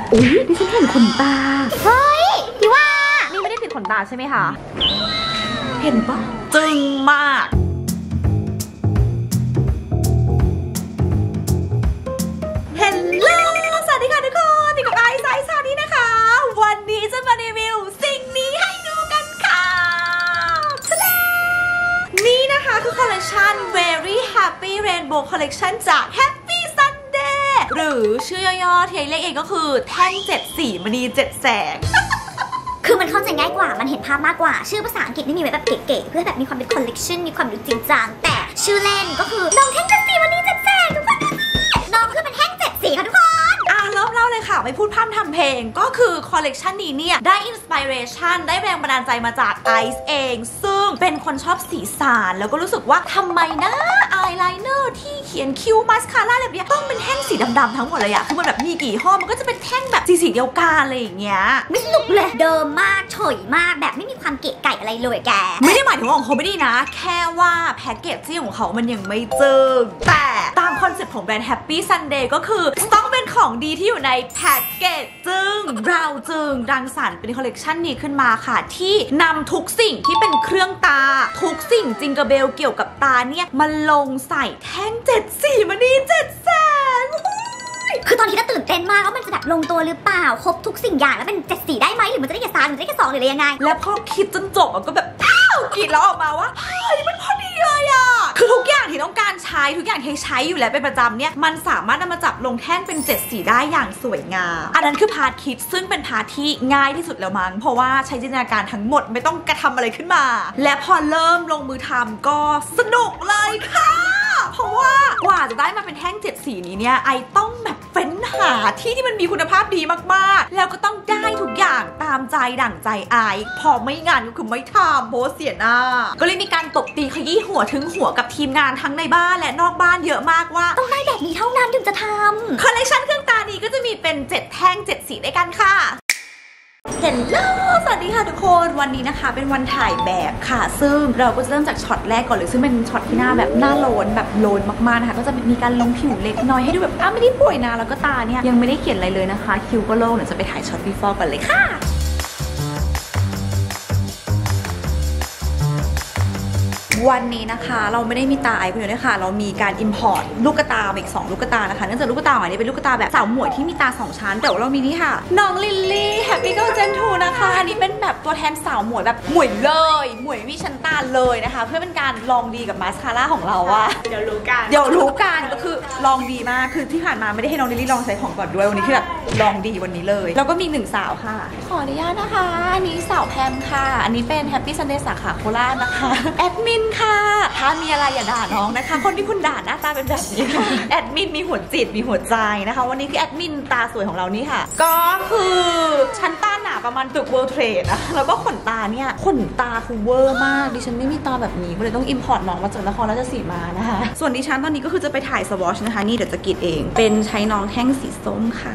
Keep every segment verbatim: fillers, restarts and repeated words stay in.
อุ้ยดิฉันเห็นขนตาเฮ้ยพี่ว่านี่ไม่ได้ติดขนตาใช่ไหมคะเห็นปะจึงมากเฮลโลสวัสดีค่ะทุกคนติดกับไอซ์ไซส์ซานี่นะคะวันนี้จะมารีวิวสิ่งนี้ให้ดูกันค่ะนี่นะคะคือคอลเลคชัน Very Happy Rainbow Collection จาก Happy Sunday หรือชื่อย่อๆที่เรียกเองก็คือแท่งเจ็ดสีมณีเจ็ดแสงคือมันเข้าใจง่ายกว่ามันเห็นภาพมากกว่าชื่อภาษาอังกฤษนี่มีไว้แบบเก๋ๆเพื่อแบบมีความเป็น collection มีความดูจริงจังแต่ชื่อเล่นก็คือน้องแท่งเจ็ดสีมณีเจ็ดแสงทุกคนน้องคือเป็นแท่งเจ็ดสีค่ะทุกคนอ่ะเริ่มเล่าเลยค่ะไม่พูดพร่ำทำเพลงก็คือคอลเลกชันนี้เนี่ยได้อินสปิเรชันได้แรงบันดาลใจมาจากไอซ์เองซึ่งเป็นคนชอบสีสันแล้วก็รู้สึกว่าทำไมนะอายไลเนอร์ที่เขียนคิ้วมาสคาร่าอะไรแบบนี้ต้องเป็นแท่งสีดำๆทั้งหมดเลยอะคือมันแบบมีกี่ห้อมันก็จะเป็นแท่งแบบสีสีเดียวกันอะไรอย่างเงี้ยไม่สนุกเลยเดิมมากเฉยมากแบบไม่มีความเก๋ไก่อะไรเลยแกไม่ได้หมายถึงว่าของเขาไม่ดีนะแค่ว่าแพ็กเกจที่ของเขามันยังไม่เจิงแต่ตามคอนเซ็ปต์ของแบรนด์ Happy Sunday ก็คือต้องเป็นของดีที่อยู่ในแพ็กเกจจึงเราจึงรังสรรค์เป็นคอลเลกชันนี้ขึ้นมาค่ะที่นำทุกสิ่งที่เป็นเครื่องตาทุกสิ่งจิงกระเบลเกี่ยวกับตาเนี่ยมาลงใส่แท่งเจ็ดสีมณีเจ็ดแสงคือตอนนี้ก็ตื่นเต้นมากว่ามันจะแบบลงตัวหรือเปล่าครบทุกสิ่งอย่างแล้วเป็นเจ็ดสีได้ไหมหรือมันจะได้แค่สามหรือจะได้แค่สองหรืออะไรยังไงแล้วพอคิดจนจบก็แบบอ้าวกรีดแล้วออกมาว่าเฮ้ยมันพอดีเลยอ่ะคือทุกอย่างที่ต้องการใช้ทุกอย่างที่ใช้อยู่แล้วเป็นประจำเนี่ยมันสามารถนำมาจับลงแท่งเป็นเจ็ดสีได้อย่างสวยงามอันนั้นคือพาร์ทคิดซึ่งเป็นพาร์ทที่ง่ายที่สุดแล้วมั้งเพราะว่าใช้จินตนาการทั้งหมดไม่ต้องกระทำอะไรขึ้นมาและพอเริ่มลงมือทำก็สนุกเลยค่ะเพราะว่ากว่าจะได้มาเป็นแท่งเจ็ดสีนี้เนี่ยไอต้องแบบเฟ้นหาที่ที่มันมีคุณภาพดีมากๆแล้วก็ต้องได้ทุกอย่างตามใจดั่งใจไอพอไม่งานก็คือไม่ทำโพสเสียหน้าก็เลยมีการตบตีขยี้หัวถึงหัวกับทีมงานทั้งในบ้านและนอกบ้านเยอะมากว่าต้องได้แบบนี้เท่านั้นถึงจะทำคอลเลคชันเครื่องตานี้ก็จะมีเป็นเจ็ดแท่งเจ็ดสีด้วยกันค่ะเฮลโลสวัสดีค่ะทุกคนวันนี้นะคะเป็นวันถ่ายแบบค่ะซึ่งเราก็จะเริ่มจากช็อตแรกก่อนเลยซึ่งเป็นช็อตที่หน้าแบบหน้าโลนแบบโลนมากๆนะคะก็จะมีการลงผิวเล็กน้อยให้ดูแบบอ้าวไม่ได้ป่วยนะแล้วก็ตาเนี่ยยังไม่ได้เขียนอะไรเลยนะคะคิ้วก็โล่งเดี๋ยวจะไปถ่ายช็อต before ก่อนเลยค่ะวันนี้นะคะเราไม่ได้มีตาไอคนเดียวด้วยค่ะเรามีการ import ลูกตาอีกสองลูกตานะคะเนื่องจากลูกตาอันนี้เป็นลูกตาแบบสาวหมวยที่มีตาสองชั้นแต่ว่าเรามีนี่ค่ะน้องลิลลี่ Happy Girl Gen ทูนะคะอันนี้เป็นแบบตัวแทนสาวหมวยแบบหมวยเลยหมวยวิชั้นตาเลยนะคะเพื่อเป็นการลองดีกับมาสคาร่าของเราว่าเดี๋ยวรู้กันเดี๋ยวรู้กันก็คือลองดีมากคือที่ผ่านมาไม่ได้ให้น้องลิลลี่ลองใช้ของก่อนด้วยวันนี้คือแบบลองดีวันนี้เลยแล้วก็มีหนึ่งสาวค่ะขออนุญาตนะคะอันนี้สาวแพมค่ะอันนี้เป็น Happy Sunday สาขาโคราชนะคะแอดมินค่ะถ้ามีอะไรอย่าด่าน้องนะคะคนที่คุณด่าหน้าตาเป็นแบบนี้ค่ะแอดมินมีหัวจิตมีหัวใจนะคะวันนี้คือแอดมินตาสวยของเรานี่ค่ะก็คือชั้นตาหนาประมาณตึก World Trade นะแล้วก็ขนตาเนี่ยขนตาคือเวอร์มากดิฉันไม่มีตาแบบนี้ก็เลยต้องอิมพอร์ตน้องมาจากนครราชสีมานะคะส่วนดิฉันตอนนี้ก็คือจะไปถ่ายสวอชนะคะนี่เดี๋ยวจะกรีดเองเป็นใช้น้องแท่งสีส้มค่ะ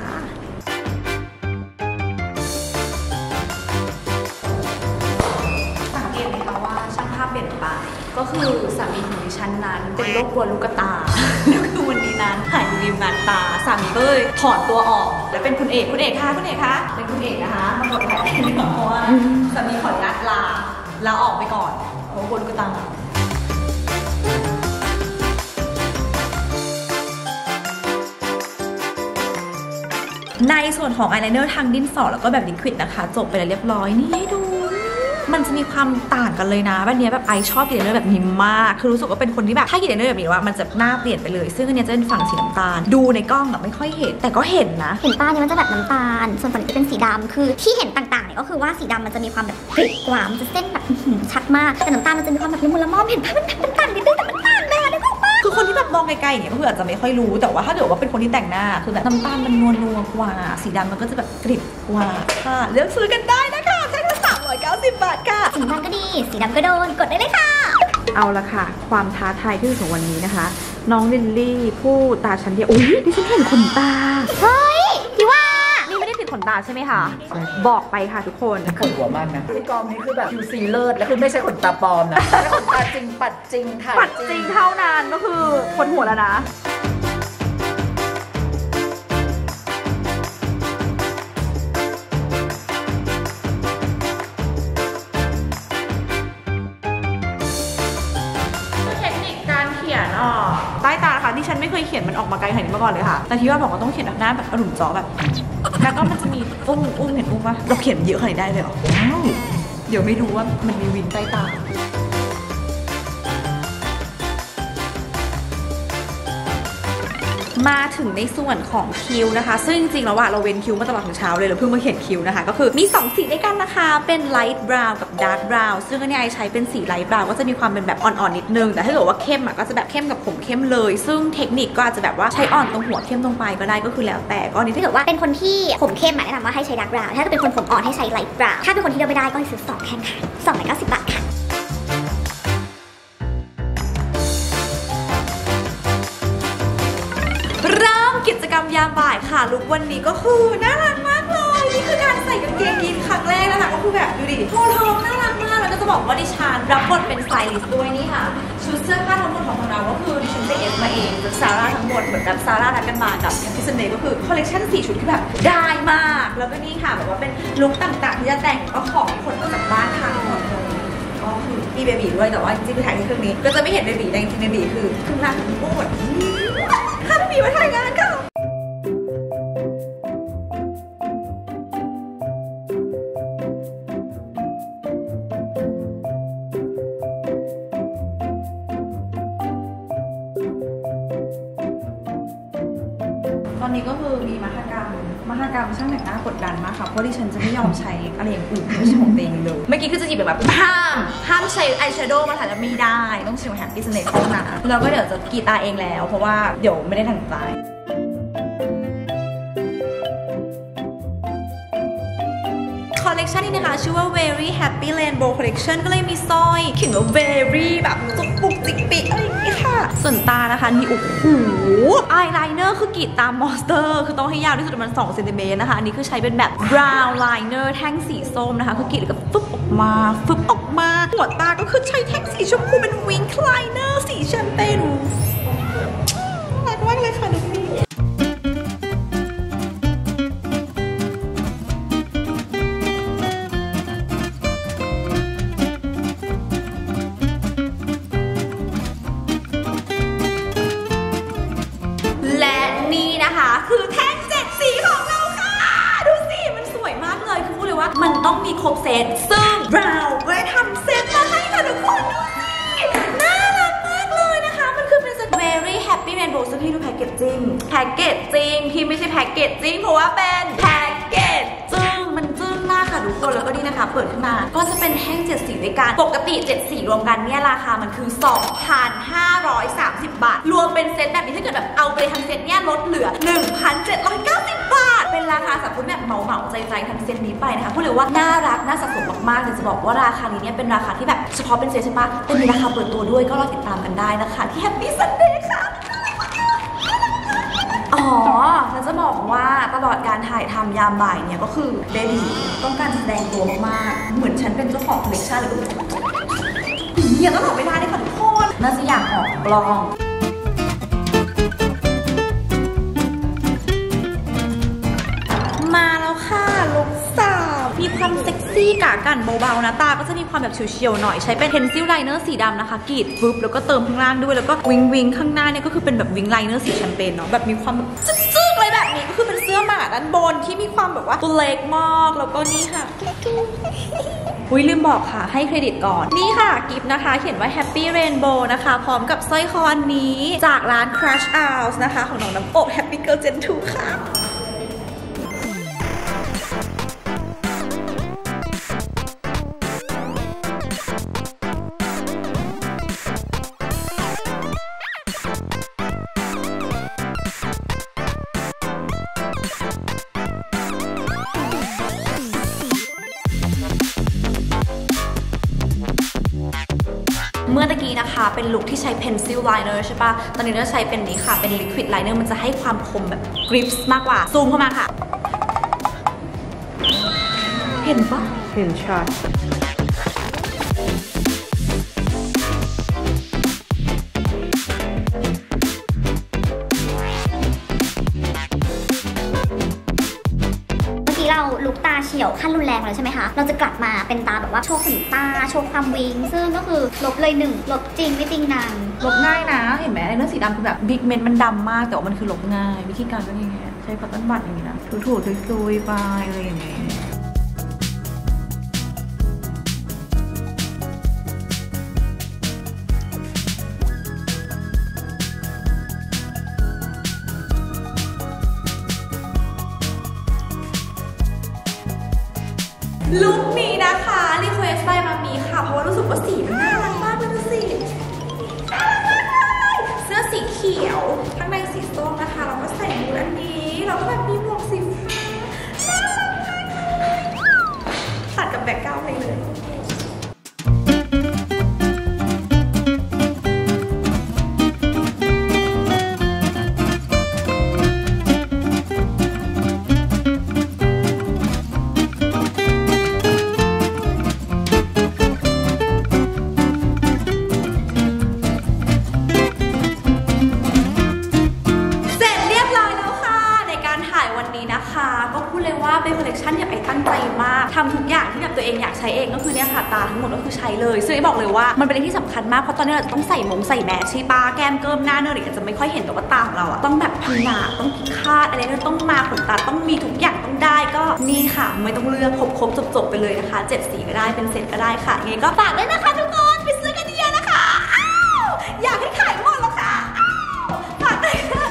สังเกตไหมคะว่าช่างภาพเปลี่ยนไปก็คือสามีของดิฉันนั้นเป็นโรคกลัวลูกตาแล้วคือวันนี้นั้นถ่ายรีวิวงานตาสามีก็เลยถอนตัวออกแล้วเป็นคุณเอกคุณเอกค่ะคุณเอกคะเป็นคุณเอกนะคะมาบทแทนเพราะว่าสามีขออนุญาตลาลาออกไปก่อนเพราะกลัวลูกตาในส่วนของอายไลเนอร์ทางดินสอแล้วก็แบบลิควิดนะคะจบไปแล้วเรียบร้อยนี่ให้ดูมันจะมีความต่างกันเลยนะแบบนี้แบบไอชอบกีดเนอร์แบบนี้มากคือรู้สึกว่าเป็นคนที่แบบถ้ากีดเนอร์แบบนี้ว่ามันจะหน้าเปลี่ยนไปเลยซึ่งอันนี้จะเป็นฝั่งสีน้ำตาลดูในกล้องอะไม่ค่อยเห็นแต่ก็เห็นนะเห็นตาเนี่ยมันจะแบบน้ำตาลส่วนฝั่งนี้จะเป็นสีดำคือที่เห็นต่างๆเนี่ยก็คือว่าสีดำมันจะมีความแบบกริบกว่ามันจะเส้นแบบชัดมากแต่น้ำตาลมันจะมีความแบบละมุนละม่อมเห็นภาพมันเป็นต่างนิดนึงแต่มันต่างเลยอะนึกออกปะคือคนที่แบบมองไกลๆเนี่ยก็คืออาจจะไม่ค่อยรู้แต่ว่าถ้าเกิดว่าเป็นคนที่แต่งหน้าคือแบบน้ำตาลมันนัวๆกว่าสีดำมันก็จะแบบกริบกว่าค่ะเลือกซื้อกันได้นะคะแค่ละสามร้อยเก้าสิบบาทค่ะสีน้ำตาลก็ดีสีดำก็โดนกดได้เลยค่ะเอาละค่ะความท้าทายที่สุดของวันนี้นะคะน้องลิลลี่ผู้ตาชั้นเดียวอุ้ยดิฉันเห็นขนตาเฮ้ยพี่ว่านี่ไม่ได้ติดขนตาใช่ไหมคะบอกไปค่ะทุกคนปวดหัวมากนะพี่กองนี้คือแบบคิวซีเลิศแล้วคือไม่ใช่ขนตาปลอมนะขนตาจริงปัดจริงถ่ายปัดจริงเท่านั้นก็คือคนหัวแล้วนะอ่าใต้ตาค่ะที่ฉันไม่เคยเขียนมันออกมาไกลขนาดนี้มาก่อนเลยค่ะแต่ที่ว่าบอกว่าต้องเขียนแบบหน้าแบบอารมณ์จ้อแบบแล้วก็มันจะมีอุ้งอุ้งเห็นอุ้งปะเราเขียนเยอะขนาดนี้ได้เลยเหรอเดี๋ยวไม่รู้ว่ามันมีวินใต้ตามาถึงในส่วนของคิ้วนะคะซึ่งจริงๆแล้วอะเราเว้นคิ้วมาตลอดถึงเช้าเลยเราเพิ่งมาเขียนคิ้วนะคะก็คือมีสองสีด้วยกันนะคะเป็น light brown กับ dark brown ซึ่งอันนี้ไอใช้เป็นสี light brown ก็จะมีความเป็นแบบอ่อนๆนิดนึงแต่ถ้าเกิดว่าเข้มอะก็จะแบบเข้มกับผมเข้มเลยซึ่งเทคนิคก็อาจจะแบบว่าใช้อ่อนตรงหัวเข้มตรงปลายก็ได้ก็คือแล้วแต่ก็อันนี้ถ้าเกิดว่าเป็นคนที่ผมเข้มแนะนำว่าให้ใช้ dark brown ถ้าเป็นคนผมอ่อนให้ใช้ light brown ถ้าเป็นคนที่เลือกไม่ได้ก็ให้ซื้อสองแค่ค่ะสองร้อยเก้าสิบบาทค่ะกิจกรรมยามบ่ายค่ะลุควันนี้ก็คือน่ารักมากเลยนี่คือการใส่กางเกงยีนครั้งแรกนะคะก็คือแบบดูดิโทนทองน่ารักมากแล้วก็จะบอกว่าดิฉันรับบทเป็นสไตลิสต์ด้วยนี่ค่ะชุดเสื้อผ้าทั้งหมดของเราก็คือดิฉันไปเอฟมาเองจากซาร่าทั้งหมดเหมือนกับซาร่านัดกันมากับพิเศษก็คือคอลเลคชันสี่ชุดที่แบบได้มากแล้วก็นี่ค่ะแบบว่าเป็นลุคต่างๆที่จะแต่งก็ของขนมาจากบ้านค่ะหมดเลยก็คือมีเบบีด้วยแต่ว่าจริงๆคือถ่ายที่เครื่องนี้ก็จะไม่เห็นเบบีแต่จริงๆเบบีคือครึ่งหน้าครึ่งตัวถ้าเบบีมาถ่ายงานค่ะตอนนี้ก็คือมีมหกรรมมหกรรมช่างแต่งหน้ากดดันมากค่ะเพราะดิฉันจะไม่ยอมใช้อะไรอย่างอื่นไม่ใช่ของตัวเองเลยเมื่อกี้คือจะหยิบแบบห้ามห้ามใช้อายแชโดว์มาถ่ายแล้วไม่ได้ต้องใช้แฮปปี้สเนคเท่านั้นแล้วก็เดี๋ยวจะกรีดตาเองแล้วเพราะว่าเดี๋ยวไม่ได้ทันใจคอลเลคชันนี้นะคะชื่อว่า very happy rainbow collection ก็เลยมีสร้อยเขียนว่า very แบบจุกปุกจิกปิกอะไรอย่างนี้ค่ะส่วนตานะคะนี่โอ้โหอายไลเนอร์คือกรีดตามมอนสเตอร์คือต้องให้ยาวที่สุดประมาณสองเซนติเมตรนะคะอันนี้คือใช้เป็นแบบ brown liner แท่งสีส้มนะคะคือกรีดแล้วก็ฟึบออกมาฟึบออกมาหัวตาก็คือใช้แท่งสีชมพูเป็น wink liner สีแชมเปญน่ารักมากเลยค่ะดูนี่และนี่นะคะคือแท่งเจ็ดสีของเราค่ะดูสิมันสวยมากเลยคือพูดเลยว่ามันต้องมีครบเซตซึ่งเราก็ได้ทำเซตมาให้ค่ะทุกคนดูสิน่ารักมากเลยนะคะมันคือเป็นเซต very happy rainbow ซึ่งที่ดูแพ็กเกจจิ้งแพ็กเกจจิ้งที่ไม่ใช่แพ็กเกจจิ้งเพราะว่าเป็นแพ็กเกจจึ้งมันจึ้งมากค่ะทุกคนแล้วก็นี่นะคะเปิดขึ้นมาก็จะเป็นแท่งเจ็ดสีด้วยกันปกติเจ็ดสีรวมกันเนี่ยราคามันคือ สองพันห้าร้อยสามสิบ บาทรวมเป็นเซตแบบนี้ถ้าเกิดแบบเอาไปทั้งเซตเนี่ยลดเหลือ หนึ่งพันเจ็ดร้อยเก้าสิบ บาทเป็นราคาสำหรับคุณแบบเหมาๆใจๆทั้งเซตนี้ไปนะคะพูดเลยว่าน่ารักน่าสะสมมากๆเลยจะบอกว่าราคานี้เนี่ยเป็นราคาที่แบบเฉพาะเป็นเซตใช่ปะแต่มีราคาเปิดตัวด้วยก็รอติดตามกันได้นะคะที่ Happy Sunday ค่ะอ๋อแล้วจะบอกว่าตลอดการถ่ายทำยามบ่ายเนี่ยก็คือเบบีต้องการแสดงตัวมากๆเหมือนฉันเป็นเจ้าของคอลเลคชันเลยก็เนี่ยต้องออกเวลาได้ค่ะทุกคนน่าจะอยากออกกล้องมาแล้วค่ะลุคสาวมีความเซ็กซี่กะกันเบาๆนะตาก็จะมีความแบบเฉียวๆหน่อยใช้เป็นเพนซิลไลเนอร์สีดำนะคะกรีดฟึบแล้วก็เติมข้างล่างด้วยแล้วก็วิงวิงข้างหน้าเนี่ยก็คือเป็นแบบวิงไลเนอร์สีแชมเปญเนาะแบบมีความแบบจึ๊กๆเลยแบบนี้ก็คือเป็นเสื้อหมาด้านบนที่มีความแบบว่าตัวเล็กมากแล้วก็นี่ค่ะอุ้ยลืมบอกค่ะให้เครดิตก่อนนี่ค่ะกิฟต์นะคะเขียนว่า Happy Rainbow นะคะพร้อมกับสร้อยคออันนี้จากร้าน Crush House นะคะของน้องน้ำอบ Happy Girl Gen ทูค่ะเมื่อตะกี้นะคะเป็นลุคที่ใช้ pencil liner ใช่ปะตอนนี้เราใช้เป็นนี้ค่ะเป็น liquid liner มันจะให้ความคมแบบ grips มากกว่าซูมเข้ามาค่ะเห็นปะเห็นชัดเราลุกตาเฉียวขียวขั้นรุนแรงเลยใช่ไหมคะเราจะกลับมาเป็นตาแบบว่าโชว์ขนตาโชว์ความวิงซึ่งก็คือลบเลยหนึ่งลบจริงไม่จริงนางลบง่ายนะเห็นไหมไอ้เนื้อสีดำคือแบบบิ๊กเมนมันดำมากแต่ว่ามันคือลบง่ายวิธีการก็อย่างเงี้ยใช้คอตตอนบัดอย่างงี้นะถูๆตุยๆไปอะไรอย่างเงี้ยลุคนี้นะคะรีเควสไปมามีค่ะเพราะว่ารู้สึกว่าสีมันน่ารักมากเลยดูสิเสื้อสีเขียวข้างในสีส้มนะคะเราก็ใส่บูทอันนี้เราก็แบบมีหมวกสีฟ้าตัดกับแบ็คกราวด์ไปเลยเป็นคอลเลคชันอย่างไอตั้งใจมากทำทุกอย่างที่แบบตัวเองอยากใช้เองก็คือเนี่ยค่ะตาทั้งหมดก็คือใช้เลยซึ่งไอบอกเลยว่ามันเป็นเรื่องที่สำคัญมากเพราะตอนนี้เราจะต้องใส่มงใส่แมสใช่ปะแก้มเกิมหน้าเนื้อหรืออาจจะไม่ค่อยเห็นแต่ว่าตาของเราอะต้องแบบพันหนาต้องพิฆาตอะไรเนี่ยต้องมาขนตาต้องมีทุกอย่างต้องได้ก็นี่ค่ะไม่ต้องเลือกครบๆจบๆไปเลยนะคะเจ็ดสีก็ได้เป็นเซตก็ได้ค่ะไงก็ฝากด้วยนะคะทุกคนไปซื้อกันเยอะๆนะคะอ้าวอยากให้ขายหมดแล้วค่ะอ้าวฝากด้วยค่ะ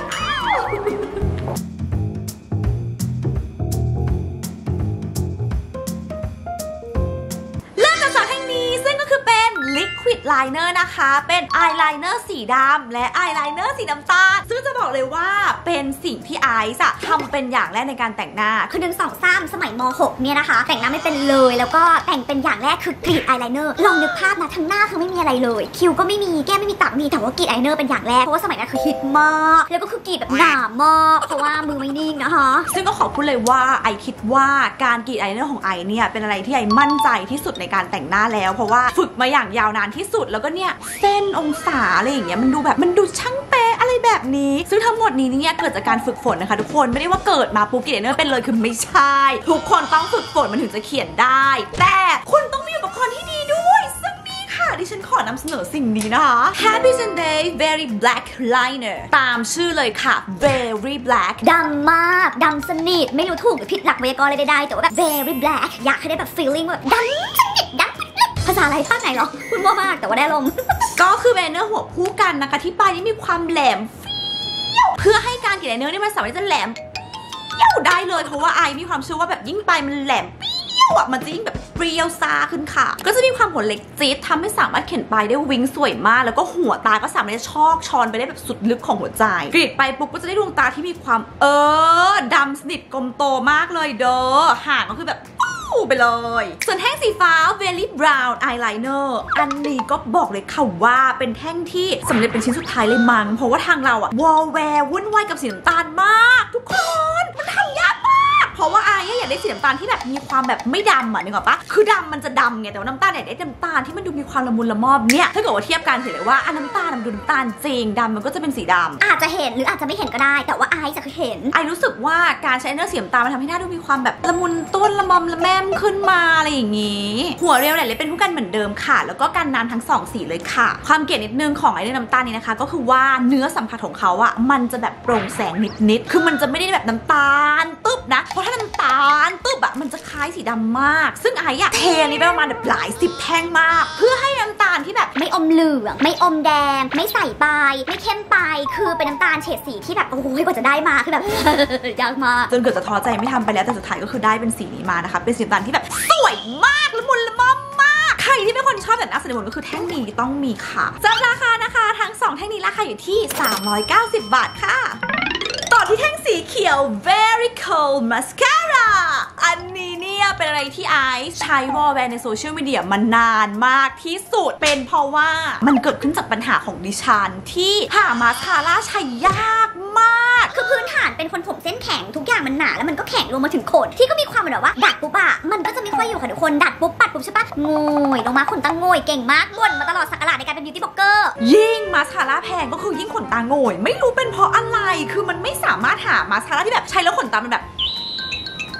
ลิควิดไลเนอร์นะคะเป็นอายไลเนอร์สีดำและอายไลเนอร์สีน้ำตาลซึ่งจะบอกเลยว่าเป็นสิ่งที่ไอซ์ทำเป็นอย่างแรกในการแต่งหน้าคือหนึ่งสองสามสมัยม หกเนี่ยนะคะแต่งหน้าไม่เป็นเลยแล้วก็แต่งเป็นอย่างแรกคือกรีดอายไลเนอร์ลองนึกภาพนะทั้งหน้าคือไม่มีอะไรเลยคิ้วก็ไม่มีแก้มไม่มีตามีแต่ว่ากรีดอายไลเนอร์เป็นอย่างแรกเพราะว่าสมัยนั้นคือฮิตมากแล้วก็คือกรีดแบบหนามากเพราะว่ามือไม่นิ่งนะคะซึ่งก็ขอพูดเลยว่าไอคิดว่าการกรีดอายไลเนอร์ของไอเนี่ยเป็นอะไรที่ไอมั่นใจที่สุดในการแต่งหน้าแล้วเพราะว่าฝึกมาอย่างยาวนานที่สุดแล้วก็เนี่ยเส้นองศาอะไรอย่างเงี้ยมันดูแบบมันดูช่างเป๊ะอะไรแบบนี้ซึ่งทั้งหมดนี้เนี่ยเกิดจากการฝึกฝนนะคะทุกคนไม่ได้ว่าเกิดมาปุ๊บกรีดอายไลเนอร์เป็นเลยคือไม่ใช่ทุกคนต้องฝึกฝนมันถึงจะเขียนได้แต่คุณต้องมีอุปกรณ์ที่ดีด้วยซึ่งนี่ค่ะดิฉันขอนำเสนอสิ่งนี้นะคะ Happy Sunday Very Black Liner ตามชื่อเลยค่ะ Very Black ดำมากดำสนิทไม่รู้ถูกหรือผิดหลักไวยากรณ์อะไรใดๆแต่ว่าแบบ Very Black อยากให้ได้แบบ feeling แบบดำสนิทดำภาษาอะไรภาคไหนหรอคุณว่ามากแต่ว่าได้ลมก็คือเบนเนอร์หัวคู่กันนะคะที่ปลายนี้มีความแหลมเฟี้ยวเพื่อให้การกรีดไอเนอร์นี่มันสามารถจะแหลมเปี้ยวได้เลยเพราะว่าไอมีความเชื่อว่าแบบยิ่งปลายมันแหลมเปี้ยวอ่ะมันจะยิ่งแบบเปรี้ยวซาขึ้นค่ะก็จะมีความหัวเล็กจี๊ดทำให้สามารถเข็นปลายได้วิ้งสวยมากแล้วก็หัวตาก็สามารถจะชอกชอนไปได้แบบสุดลึกของหัวใจกรีดไปปุ๊บก็จะได้ดวงตาที่มีความเออดำสนิทกลมโตมากเลยเด้อห่างก็คือแบบไปเลยส่วนแท่งสีฟ้า Very Brown Eyeliner อันนี้ก็บอกเลยค่ะว่าเป็นแท่งที่สำเร็จเป็นชิ้นสุดท้ายเลยมั้งเพราะว่าทางเราอะวอลแวร์วุ่นวายกับสีน้ำตาลมากทุกคนมันทำยากมากเพราะว่าไอ้อยากได้สีน้ำตาลที่แบบมีความแบบไม่ดำอะนึกออกปะคือดำมันจะดำไงแต่ว่าน้ำตาลอยากได้น้ำตาลที่มันดูมีความละมุนละม่อมเนี่ยถ้าเกิดว่าเทียบกันเห็นเลยว่าอันน้ำตาลมันดูน้ำตาลจริงดำมันก็จะเป็นสีดำอาจจะเห็นหรืออาจจะไม่เห็นก็ได้แต่ว่าไอ้จะเห็นไอ้รู้สึกว่าการใช้เนื้อสีน้ำตาลมันทำให้หน้าดูมีความแบบละมุนต้นละม่อมละแม่มขึ้นมาอะไรอย่างงี้หัวเรียวแหลมเลยเป็นผู้กันเหมือนเดิมค่ะแล้วก็กันน้ำทั้งสองสีเลยค่ะความเก๋นิดนึงของไอ้เนื้อน้ำตาลนี้นะคะก็คือว่าเนื้อสัมผัสของเขาอะมันจะแบบโปร่งแสงนิดๆคือมันจะไม่ได้แบบน้ำตาลตึ๊บนะเพราะถ้าน้ำตาลตึ๊บอะมันจะคล้ายสีดำมากซึ่งไอ้อะเทนี้ไปประมาณแบบหลายสิบแท่งมากเพื่อให้น้ำตาลที่แบบไม่อมเหลืองไม่อมแดงไม่ใสไปไม่เข้มไปคือเป็นน้ำตาลเฉดสีที่แบบโอ้ยกว่าจะได้มาคือแบบ ยากมากจนเกิดจะท้อใจไม่ทำไปแล้วแต่สุดท้ายก็คือได้เป็นสีนี้มานะคะเป็นสีน้ำตาลที่แบบสวยมากละมุนละม่อมมากใครที่เป็นคนชอบแต่งหน้าสีละมุนก็คือแท่งนี้ต้องมีค่ะสำหรับราคานะคะทั้งสองแท่งนี้ราคาอยู่ที่สามร้อยเก้าสิบบาทค่ะต่อที่แท่งสีเขียว Very Cold Mascara อันนี้เนี่ยเป็นอะไรที่ไอซ์ใช้วอลแวร์ในโซเชียลมีเดียมานานมากที่สุดเป็นเพราะว่ามันเกิดขึ้นจากปัญหาของดิฉันที่หามาสคาร่าใช้ยากมากคือพื้นฐานเป็นคนผมเส้นแข็งทุกอย่างมันหนาแล้วมันก็แข็งลงมาถึงขนที่ก็มีความแบบว่าดัดปุ๊บอะมันก็จะไม่ค่อยอยู่ค่ะทุกคนดัดปุ๊บปัดปุ๊บใช่ปะงอยลงมาขนตาโงยเก่งมากบ่นมาตลอดสักการะในการเป็นบิวตี้บล็อกเกอร์ยิ่งมาสคาร่าแพงก็คือยิ่งขนตาโงยไม่รู้เป็นเพราะอะไรคือมันไม่สามารถหามาสคาร่าที่แบบใช้แล้วขนตามันแบบ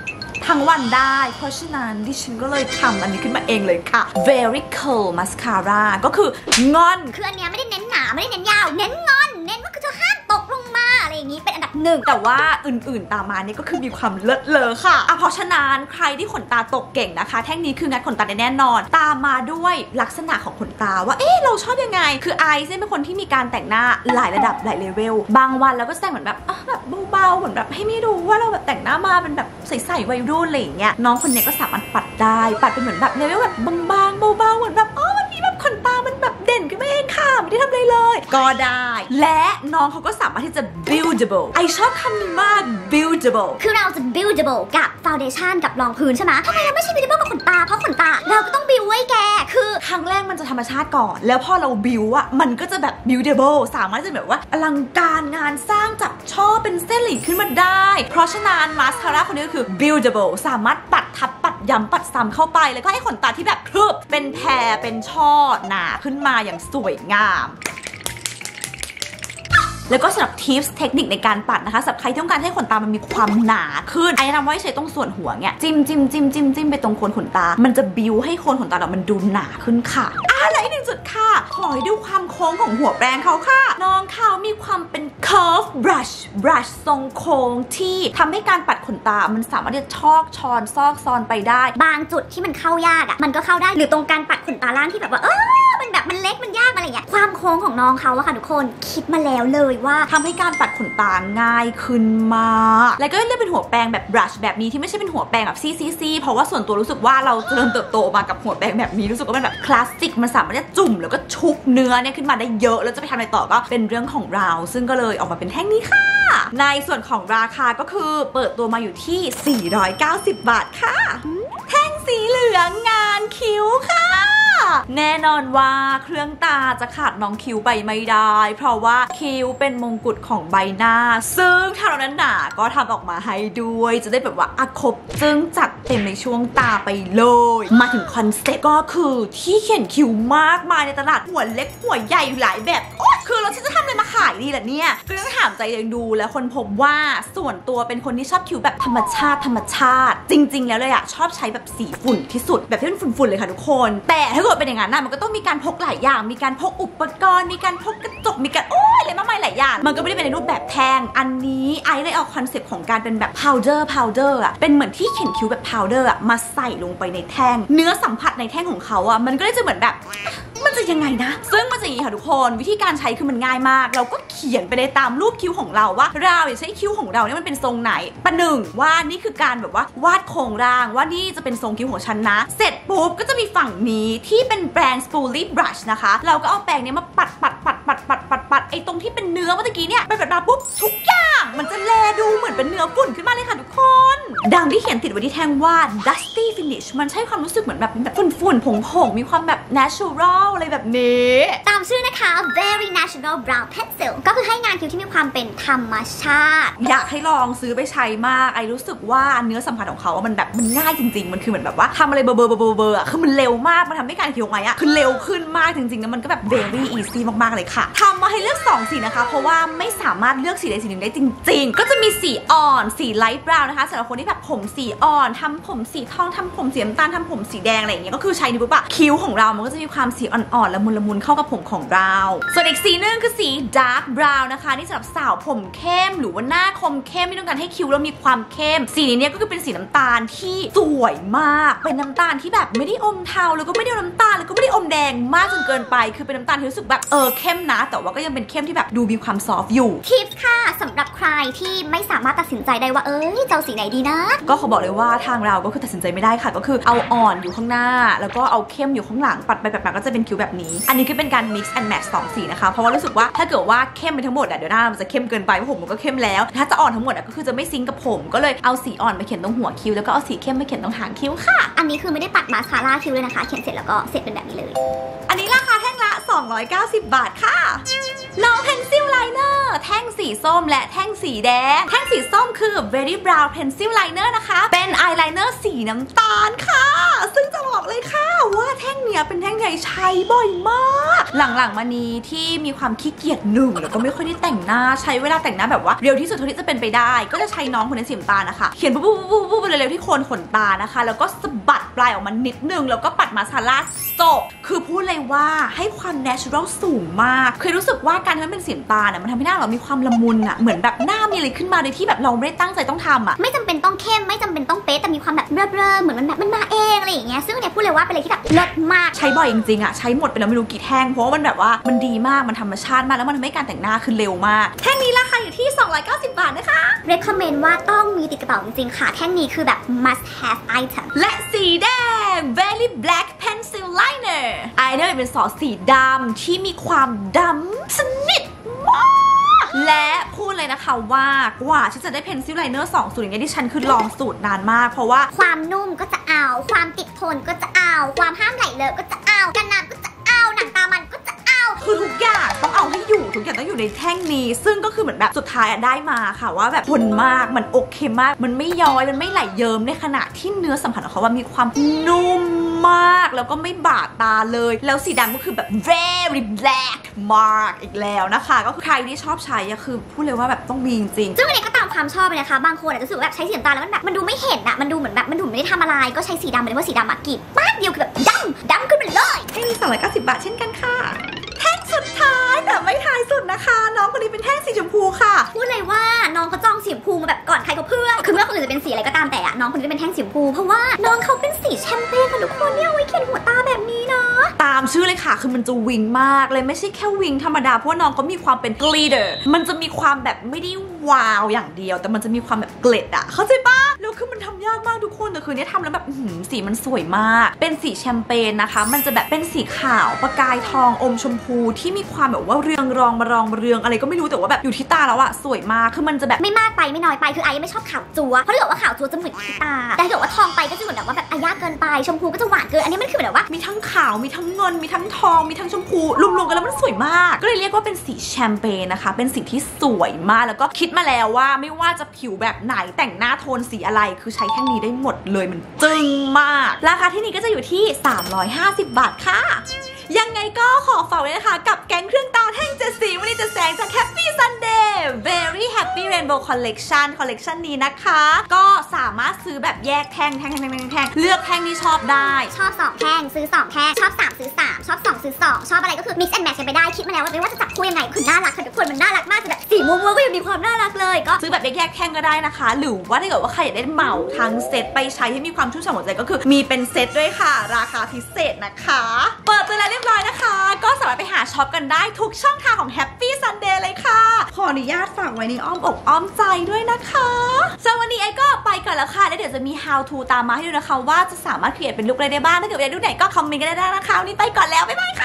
ทั้งวันได้เพราะฉะนั้นดิฉันก็เลยทำอันนี้ขึ้นมาเองเลยค่ะ very cool mascara ก็คืองอนคืออันเนี้ยไม่ได้เน้นหนาไม่ได้เน้นยาวเน้นงอนเน้นว่าคือเธอห้ามตกลงมาอะไรอย่างนี้เป็นอันดับหนึ่งแต่ว่าอื่นๆตามมาเนี่ยก็คือมีความเลิศเลอค่ะอ่ะเพราะฉะนั้นใครที่ขนตาตกเก่งนะคะแท่งนี้คืองัดขนตาได้แน่นอนตามมาด้วยลักษณะของขนตาว่าเอ๊ะเราชอบยังไงคือไอซ์เป็นคนที่มีการแต่งหน้าหลายระดับหลายเลเวลบางวันเราก็แต่งเหมือนแบบแบบเบาๆเหมือนแบบให้ไม่รู้ว่าเราแบบแต่งหน้ามาเป็นแบบใสๆวัยรุ่นอะไรอย่างเงี้ยน้องคนนี้ก็สามารถปัดได้ปัดเป็นเหมือนแบบเลเวลแบบบางๆเบาๆเหมือนแบบอ๋อวันนี้แบบขนตามันแบบเด่นขึ้นมาเองค่ะไม่ได้ทำอะไรเลยก็ได้และน้องเขาก็สามารถที่จะ buildable ไอชอบคำนี้มาก buildable คือเราจะ buildable กับ foundation กับรองพื้นใช่ไหมทำไมเราไม่ใช่ buildable กับขนตาเพราะขนตาเราก็ต้อง build ไว้แกคือครั้งแรกมันจะธรรมชาติก่อนแล้วพอเรา build อ่ะมันก็จะแบบ buildable สามารถจะแบบว่าอลังการงานสร้างจับช่อเป็นเส้นหลีขึ้นมาได้เพราะฉะนั้นมาสคาร่าคนนี้ก็คือ buildable สามารถปัดทับปัดย้ำปัดซ้ำเข้าไปแล้วก็ให้ขนตาที่แบบครึบเป็นแพรเป็นช่อหนาขึ้นมาอย่างสวยงามแล้วก็สำหรับทิปส์เทคนิคในการปัดนะคะสำหรับใครที่ต้องการให้ขนตามันมีความหนาขึ้นไอ้แนะนำว่าให้ใช้ตรงส่วนหัวเนี่ยจิ้มจิ้มจิ้มจิ้มจิ้มไปตรงโคนขนตามันจะบิวให้โคนขนตาเรามันดูหนาขึ้นค่ะอ่ะและอีกหนึ่งจุดค่ะขอให้ดูความโค้งของหัวแปรงเขาค่ะน้องเขามีความเป็น curve brush brush ทรงโค้งที่ทำให้การปัดขนตามันสามารถที่จะชอกชอนซอกซอนไปได้บางจุดที่มันเข้ายากอ่ะมันก็เข้าได้หรือตรงการปัดขนตาล่างที่แบบว่าเออมันแบบมันเล็กมันยากอะไรอย่างเงี้ยความโค้งของน้องเขาอะค่ะทุกคนคิดมาแล้วเลยว่าทำให้การปัดขนตาง่ายขึ้นมากและก็เลือกเป็นหัวแปรงแบบบรัชแบบนี้ที่ไม่ใช่เป็นหัวแปรงแบบซีซีซีเพราะว่าส่วนตัวรู้สึกว่าเราเริ่มเติบโตมากับหัวแปรงแบบนี้รู้สึกว่ามันแบบคลาสสิกมันสามารถจะจุ่มแล้วก็ชุบเนื้อเนี่ยขึ้นมาได้เยอะแล้วจะไปทำอะไรต่อก็เป็นเรื่องของเราซึ่งก็เลยออกมาเป็นแท่งนี้ค่ะในส่วนของราคาก็คือเปิดตัวมาอยู่ที่สี่ร้อยเก้าสิบบาทค่ะแท่งสีเหลืองงานคิ้วค่ะแน่นอนว่าเครื่องตาจะขาดน้องคิ้วไปไม่ได้เพราะว่าคิ้วเป็นมงกุฎของใบหน้าซึ่งถ้าเรานั้นหนาก็ทำออกมาให้ด้วยจะได้แบบว่าอะครบซึ่งจัดเต็มในช่วงตาไปเลยมาถึงคอนเซ็ปต์ก็คือที่เขียนคิ้วมากมายในตลาดหัวเล็กหัวใหญ่อยู่หลายแบบโอ๊ยคือเราจะทำอะไรมาขายดีล่ะเนี่ยก็ต้องถามใจเองดูแล้วคนพบว่าส่วนตัวเป็นคนที่ชอบคิ้วแบบธรรมชาติธรรมชาติจริงๆแล้วเลยอะชอบใช้แบบสีฝุ่นที่สุดแบบที่เป็นฝุ่นๆเลยค่ะทุกคนแต่ถ้าเกิดเป็นอย่างนั้นนะมันก็ต้องมีการพกหลายอย่างมีการพกอุปกรณ์มีการพกกระจกมีการโอ้ยอะไรมากมายหลายอย่างมันก็ไม่ได้เป็นในรูปแบบแท่งอันนี้ไอเลยเอาคอนเซ็ปต์ของการเป็นแบบ powder powder อะเป็นเหมือนที่เขียนคิ้วแบบ powder อะมาใส่ลงไปในแท่งเนื้อสัมผัสในแท่งของเขาอะมันก็เลยจะเหมือนแบบมันจะยังไงนะซึ่งมันจะอย่างนี้ค่ะทุกคนวิธีการใช้คือมันง่ายมากเราก็เขียนไปในตามรูปคิ้วของเราว่าเราอยากใช้คิ้วของเราเนี่ยมันเป็นทรงไหนประหนึ่งว่านี่คือการแบบว่าวาดโครงร่างว่านี่จะเป็นทรงคิ้วของฉันนะเสร็จปุ๊บก็จะมีฝั่งนี้ที่เป็นแปรง spoolie brush นะคะเราก็เอาแปรงเนี้ยมาปัดปัดปัดปัดปัดปัดปัดไอ้ตรงที่เป็นเนื้อเมื่อกี้เนี่ยไปปัดมาปุ๊บทุกอย่างมันจะแลดูเหมือนเป็นเนื้อฝุ่นขึ้นมาเลยค่ะทุกคนดังที่เขียนติดไว้ที่แท่งว่า dusty finish มันใช้ความรู้สึกเหมือนแบบแบบฝุ่นๆผงๆมีความแบบ natural อะไรแบบนี้ตามชื่อนะคะ very natural brow pencil ก็คือให้งานคิ้วที่มีความเป็นธรรมชาติอยากให้ลองซื้อไปใช้มากไอรู้สึกว่าเนื้อสัมผัสของเขาอะมันแบบมันง่ายจริงๆมันคือเหมือนแบบว่าทำอะไรเบอร์เบอร์เบอร์เบอร์อะคือมันเร็วมากมันทำให้การคิ้วของไออะคือเร็วขึ้นมากจริงๆนะมันก็แบบ very easy มากๆเลยค่ะทำมาให้เลือกสองสีนะคะเพราะว่าไม่สามารถเลือกสีใดสีหนึ่งได้จริงๆก็จะมีสีอ่อนสีไลท์บราวน์นะคะสำหรับคนที่แบบผมสีอ่อนทำผมสีทองทำผมสีน้ำตาลทำผมสีแดงอะไรอย่างเงี้ยก็คือใช้นี่ปุ๊บอะคิ้วของเรามันก็จะมีความสีอ่อนๆละมุนละมุนเข้ากับผมของเราส่วนอีกสีนึงคือสี dark brown นะคะนี่สำหรับสาวผมเข้มหรือว่าหน้าคมเข้มที่ต้องการให้คิ้วเรามีความเข้มสีนี้เนี่ยก็คือเป็นสีน้ำตาลที่สวยมากเป็นน้ำตาลที่แบบไม่ได้อมเทาแล้วก็ไม่ได้น้ำตาลแล้วก็ไม่ได้อมแดงมากจนเกินไปคือเป็นน้ำตาลที่รู้สึกแบบเออเข้มนะแต่ว่าก็ยังเป็นเข้มที่แบบดูมีความซอฟต์อยู่ทิปค่ะสำหรับใครที่ไม่สามารถตัดสินใจได้ว่าเอ้ยจะเอาสีไหนดีนะก็เขาบอกเลยว่าทางเราก็คือตัดสินใจไม่ได้ค่ะก็คือเอาอ่อนอยู่ข้างหน้าแล้วก็เอาเข้มอยู่ข้างหลังปัดไปปัดมาก็จะเป็นคิ้วแบบนี้อันนี้คือเป็นการ mix and match สองสีนะคะเพราะว่ารู้สึกว่าถ้าเกิดว่าเข้มไปทั้งหมดอ่ะเดี๋ยวหน้ามันจะเข้มเกินไปเพราะผมมันก็เข้มแล้วถ้าจะอ่อนทั้งหมดอ่ะก็คือจะไม่ซิงกับผมก็เลยเอาสีอ่อนไปเขียนตรงหัวคิ้วแล้วก็เอาสีเข้มไปเขียนตรงหางคิ้วค่ะอันนี้คือไม่ได้ปัดมาสคาร่าคิ้วเลยนะคะเขียนเสร็จแล้วก็เสร็จเป็นแบบนี้เลยอันนี้ราคาแท่งละสองร้อยเก้าสิบบาทค่ะลอง pencil liner แท่งสีส้มและแท่งสีแดงแท่งสีส้มคือ very brown pencil liner นะคะเป็น eyeliner สีน้ำตาลค่ะซึ่งจะบอกบอกเลยค่ะว่าแท่งเนี้ยเป็นแท่งใหญ่ใช้บ่อยมากหลังๆมานี้ที่มีความขี้เกียจหนึ่งแล้วก็ไม่ค่อยได้แต่งหน้าใช้เวลาแต่งหน้าแบบว่าเร็วที่สุดเท่าที่จะเป็นไปได้ก็จะใช้น้องคนนี้สีน้ำตาลนะคะเขียนปุ๊บปุ๊บปุ๊บปุ๊บเร็วๆที่โคนขนตานะคะแล้วก็สะบัดปลายออกมานิดนึงแล้วก็ปัดมาสคาร่าจบคือพูดเลยว่าให้ความ natural สูงมากเคยรู้สึกว่าการที่มันเป็นสีน้ำตาลน่ะมันทำให้หน้าเรามีความละมุนอ่ะเหมือนแบบหน้ามีอะไรขึ้นมาโดยที่แบบเราไม่ได้ตั้งใจต้องทำอ่ะไม่จำเป็นต้องเข้มไม่จำเป็นต้องเป๊ะแต่มีความแบบเบ้อๆเหมือนมันแบบมันมาเองอะไรอย่างเงี้ยซึ่งเนี่ยพูดเลยว่าเป็นอะไรที่แบบเลิศมากใช้บ่อยจริงๆอ่ะใช้หมดไปแล้วไม่รู้กี่แท่งเพราะว่ามันแบบว่ามันดีมากมันธรรมชาติมากแล้วมันทำให้การแต่งหน้าคือเร็วมากแท่งนี้ราคาอยู่ที่สองร้อยเก้าสิบบาทนะคะ recommend ว่าต้องมีติดกระเป๋าจริงๆค่ะแท่งนี้คือแบบ must have item และสีแดง very black pencil liner ไอเนอร์เป็นซอสสีดำที่มีความดำสนิทมากและพูดเลยนะคะว่ากว่าที่จะได้ pencil liner สองสูตรอย่างเงี้ยที่ฉันคือลองสูตรนานมากเพราะว่าความนุ่มก็จะเอาความติดทนก็จะเอาความห้ามไหลเลอะก็จะเอากันน้ำก็จะเอาหนังตามันก็จะเอาคือทุกอย่างต้องเอาให้อยู่ทุกอย่างต้องอยู่ในแท่งนี้ซึ่งก็คือเหมือนแบบสุดท้ายได้มาค่ะว่าแบบทนมากมันโอเคมากมันไม่ย้อยมันไม่ไหลเยิ้มในขณะที่เนื้อสัมผัสของเขาว่ามีความนุ่มมากแล้วก็ไม่บาดตาเลยแล้วสีดำก็คือแบบ very black มากอีกแล้วนะคะก็คือใครที่ชอบใช้ก็คือพูดเลยว่าแบบต้องมีจริงๆซึ่งอันนี้ก็ตามความชอบเลยนะคะบางคนอาจจะรู้สึกแบบใช้สีน้ำตาลแล้วมันแบบมันดูไม่เห็นอะมันดูเหมือนแบบมันดูไม่ได้ทำอะไรก็ใช้สีดำเลยว่าสีดำอะกรีดป้าเดียวคือแบบดำดำขึ้นมาเลยแท่งนี้สองร้อยเก้าสิบบาทเช่นกันค่ะแท่งสุดท้ายแต่ไม่ท้ายสุดนะคะน้องคนนี้เป็นแท่งสีชมพูค่ะพูดเลยว่าน้องเขาจองสีชมพูมาแบบก่อนใครเขาเพื่อนคือเมื่อคนอื่นจะเป็นสีอะไรก็ตามแต่อะน้องคนนี้เป็นแท่งสีชมพูเพราะว่าน้องเขาเป็นสีแชมเปญค่ะทุกคนเนี่ยไว้เขียนหัวตาแบบนี้นะตามชื่อเลยค่ะคือมันจะวิงมากเลยไม่ใช่แค่วิงธรรมดาเพราะว่าน้องก็มีความเป็นกลิตเตอร์มันจะมีความแบบไม่ได้วาวอย่างเดียวแต่มันจะมีความแบบเกล็ดอะเข้าใจปะแล้วคือมันทำยากมากทุกคนแต่คือเนี้ยทำแล้วแบบสีมันสวยมากเป็นสีแชมเปญนะคะมันจะแบบเป็นสีขาวประกายทองอมชมพูที่มีความแบบว่าเรืองรองมารองเรืองอะไรก็ไม่รู้แต่ว่าแบบอยู่ที่ตาแล้วอะสวยมากคือมันจะแบบไม่มากไปไม่น้อยไปคือไอ้ไม่ชอบขาวจั๊วเพราะถ้าเกิดว่าขาวจั๊วจะเหมือนที่ตาแต่ถ้าเกิดว่าทองไปก็จะเหมือนแบบว่าแบบอายากเกินไปชมพูก็จะหวานเกินอันนี้มันคือแบบว่ามีทั้งขาวมีทั้งเงินมีทั้งทองมีทั้งชมพูรวมๆกันแล้วมันสวยมากก็เลยเรียกว่าเป็นสีแชมเปญนะคะเป็นสีที่สวยมากแล้วก็คิดมาแล้วว่าไม่ว่าจะผิวแบบไหนแต่งหน้าโทนสีอะไรคือใช้แท่งนี้ได้หมดเลยมันจึ้งมากราคาที่นี่ก็จะอยู่ที่สามร้อยห้าสิบบาทค่ะยังไงก็ขอฝากไว้นะคะกับแก๊งเครื่องตาแท่งเจ็ดสีวันนี้จะแสงจาก Happy Sunday Very Happy Rainbow Collection Collection นี้นะคะก็สามารถซื้อแบบแยกแท่งแท่งแท่งแท่งแท่งเลือกแท่งที่ชอบได้ชอบสองแท่งซื้อสองแท่งชอบสามซื้อสามชอบสองซื้อสองชอบอะไรก็คือ mix and match กันไปได้คิดมาแล้วว่าไม่ว่าจะจับคู่ยังไงคือน่ารักค่ะทุกคนมันน่ารักมากแบบสีม่วงๆก็ยังมีความน่ารักเลยก็ซื้อแบบแยกแท่งก็ได้นะคะหรือว่าถ้าเกิดว่าใครอยากได้เหมาทั้งเซตไปใช้ให้มีความชุ่มฉ่ำหัวใจก็คือมีเป็นเซตด้วยค่ะราคาพิเศษนะคะเปิดตัวแล้วเรียบร้อยนะคะก็สามารถไปหาช็อปกันได้ทุกช่องทางของ Happy Sunday เลยค่ะขออนุญาตฝากไว้ในอ้อมอกอ้อมใจด้วยนะคะสำหรับวันนี้ไอ้ก็ไปก่อนแล้วค่ะแล้วเดี๋ยวจะมี how to ตามมาให้ดูนะคะว่าจะสามารถเขียนเป็นลุคอะไรได้บ้างถ้าเกิดอยากดูไหนก็คอมเมนต์กันได้นะคะวันนี้ไปก่อนแล้วบ๊ายบายค่ะ